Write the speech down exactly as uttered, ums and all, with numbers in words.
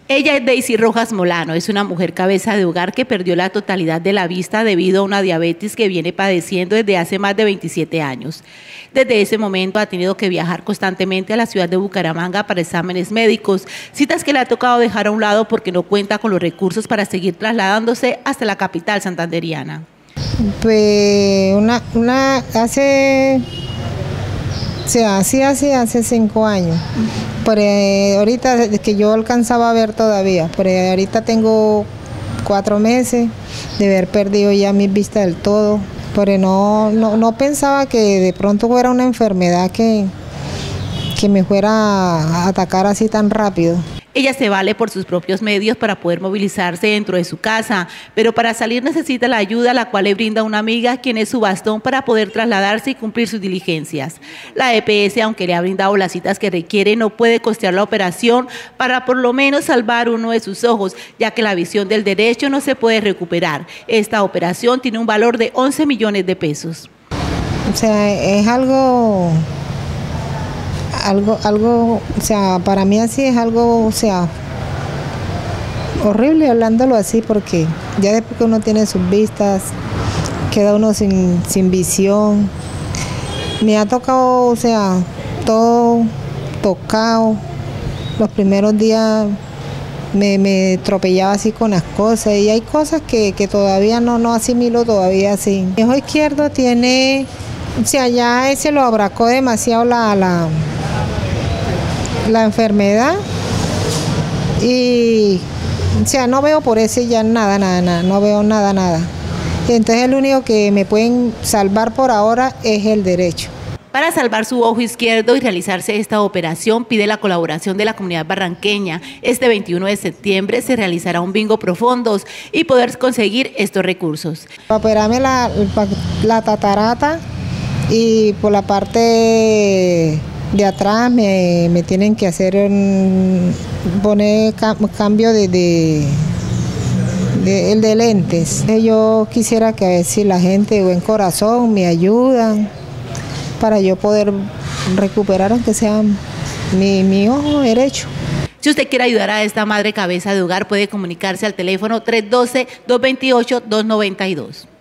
Ella es Daisy Rojas Molano, es una mujer cabeza de hogar que perdió la totalidad de la vista debido a una diabetes que viene padeciendo desde hace más de veintisiete años. Desde ese momento ha tenido que viajar constantemente a la ciudad de Bucaramanga para exámenes médicos, citas que le ha tocado dejar a un lado porque no cuenta con los recursos para seguir trasladándose hasta la capital santandereana. Pues una, una hace, o sea, así hace, hace cinco años. Pero eh, ahorita es que yo alcanzaba a ver todavía, pero ahorita tengo cuatro meses de haber perdido ya mis vistas del todo, pero no, no, no pensaba que de pronto fuera una enfermedad que, que me fuera a atacar así tan rápido. Ella se vale por sus propios medios para poder movilizarse dentro de su casa, pero para salir necesita la ayuda, la cual le brinda una amiga, quien es su bastón para poder trasladarse y cumplir sus diligencias. La E P S, aunque le ha brindado las citas que requiere, no puede costear la operación para por lo menos salvar uno de sus ojos, ya que la visión del derecho no se puede recuperar. Esta operación tiene un valor de once millones de pesos. O sea, es algo... Algo, algo, o sea, para mí así es algo, o sea, horrible hablándolo así, porque ya después que uno tiene sus vistas, queda uno sin, sin visión. Me ha tocado, o sea, todo tocado. Los primeros días me, me tropellaba así con las cosas y hay cosas que, que todavía no, no asimilo todavía así. Mi ojo izquierdo tiene, o sea, ya ese lo abracó demasiado la... la la enfermedad y o sea, no veo por ese ya nada, nada, nada, no veo nada, nada. Entonces el único que me pueden salvar por ahora es el derecho. Para salvar su ojo izquierdo y realizarse esta operación, pide la colaboración de la comunidad barranqueña. Este veintiuno de septiembre se realizará un bingo profundos y poder conseguir estos recursos. Para operarme la, la tatarata y por la parte de atrás me, me tienen que hacer un, poner cambio de, de, de, el de lentes. Yo quisiera que a ver si la gente de buen corazón me ayudan para yo poder recuperar aunque sea mi, mi ojo derecho. Si usted quiere ayudar a esta madre cabeza de hogar, puede comunicarse al teléfono tres uno dos, dos dos ocho, dos nueve dos.